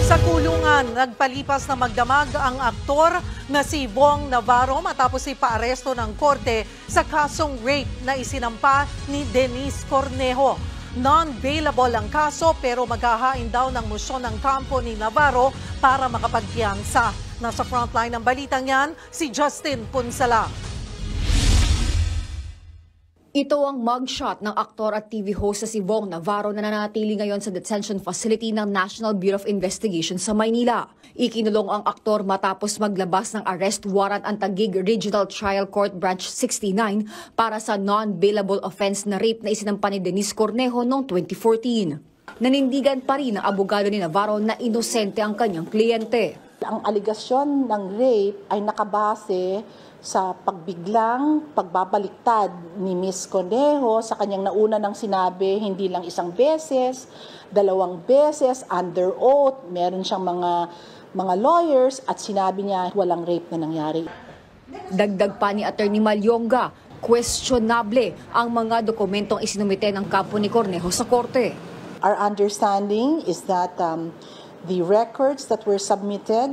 Sa kulungan, nagpalipas na magdamag ang aktor na si Bong Navarro matapos ipaaresto ng korte sa kasong rape na isinampa ni Denise Cornejo. Non-bailable ang kaso pero maghahain daw ng motion ng kampo ni Navarro para makapagpiyansa. Nasa frontline ng balitang yan, si Justin Punsala. Ito ang mugshot ng aktor at TV host na si Bong Navarro na nananatili ngayon sa detention facility ng National Bureau of Investigation sa Maynila. Ikinulong ang aktor matapos maglabas ng arrest warrant ang Taguig Regional Trial Court Branch 69 para sa non-bailable offense na rape na isinampa ni Denise Cornejo noong 2014. Nanindigan pa rin ang abogado ni Navarro na inosente ang kanyang kliyente. Ang aligasyon ng rape ay nakabase sa pagbiglang pagbabaliktad ni Ms. Cornejo sa kanyang nauna ng sinabi, hindi lang isang beses, 2 beses, under oath, meron siyang mga lawyers at sinabi niya walang rape na nangyari. Dagdag pa ni Attorney Malyonga, questionable ang mga dokumentong isinumite ng kampo ni Cornejo sa korte. Our understanding is that the records that were submitted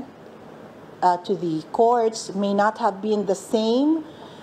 to the courts may not have been the same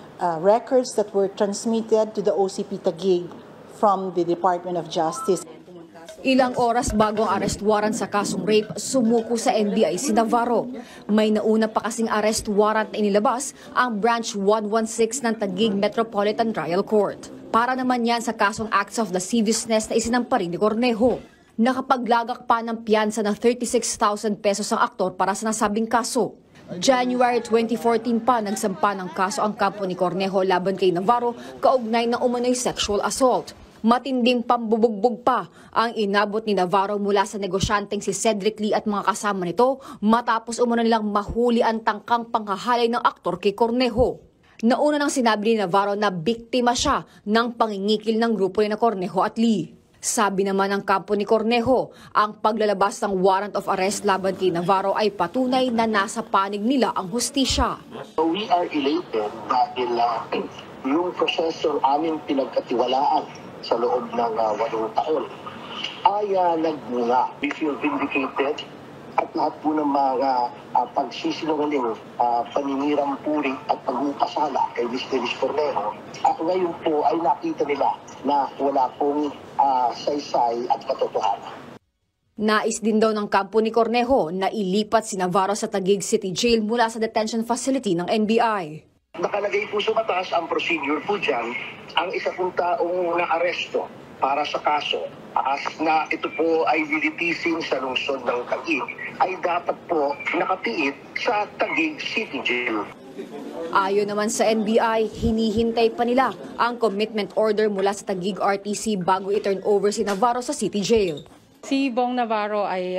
records that were transmitted to the OCP Taguig from the Department of Justice. Ilang oras bago ang arrest warrant sa kasong rape, sumuko sa NBI si Navarro. May nauna pa kasing arrest warrant na inilabas ang Branch 116 ng Taguig Metropolitan Trial Court. Para naman yan sa kasong acts of lasciviousness na isinampa rin ni Cornejo. Nakapaglagak pa ng piyansa na 36,000 pesos ang aktor para sa nasabing kaso. January 2014 pa nagsampa ng kaso ang kampo ni Cornejo laban kay Navarro kaugnay ng umano'y sexual assault. Matinding pambubugbog pa ang inabot ni Navarro mula sa negosyanteng si Cedric Lee at mga kasama nito matapos umano nilang mahuli ang tangkang panghahalay ng aktor kay Cornejo. Nauna nang sinabi ni Navarro na biktima siya ng pangingikil ng grupo ni Cornejo at Lee. Sabi naman ng kampo ni Cornejo, ang paglalabas ng warrant of arrest laban kay Navarro ay patunay na nasa panig nila ang hustisya. So we are elated dahil yung proseso aming pinagkatiwalaan sa loob ng 8 taon ay nagbunga. We feel vindicated at lahat po ng mga pagsisinungaling, paninirang puri at pag-ukasala kay Ms. Denise Cornejo, ngayon po ay nakita nila na wala pong saysay at katotohanan. Nais din daw ng kampo ni Cornejo na ilipat si Navarro sa Taguig City Jail mula sa detention facility ng NBI. Nakalagay po sa batas ang procedure po dyan, ang isa pong taong naaresto para sa kaso as na ito po ay dilitisin sa lungsod ng Taguig ay dapat po nakapiit sa Taguig City Jail. Ayon naman sa NBI, hinihintay pa nila ang commitment order mula sa Taguig RTC bago i-turn over si Navarro sa City Jail. Si Bong Navarro ay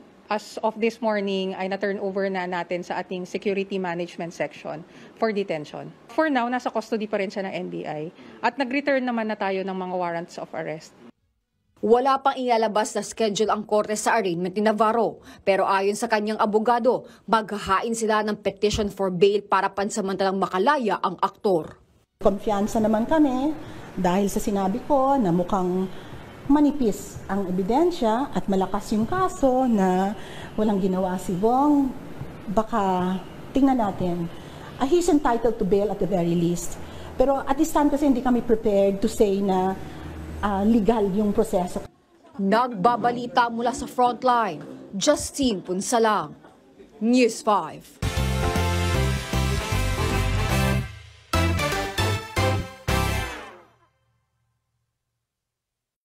as of this morning ay na-turn over na natin sa ating security management section for detention. For now, nasa custody pa rin siya ng NBI at nag-return naman na tayo ng mga warrants of arrest. Wala pang ilalabas na schedule ang korte sa arraignment ni Navarro. Pero ayon sa kanyang abogado, maghahain sila ng petition for bail para pansamantalang makalaya ang aktor. Kumpiyansa naman kami dahil sa sinabi ko na mukhang manipis ang ebidensya at malakas yung kaso na walang ginawa si Bong. Baka tingnan natin. He's entitled to bail at the very least. Pero at this time kasi hindi kami prepared to say na legal yung proseso. Nagbabalita mula sa frontline, Justine Punsalang, News 5.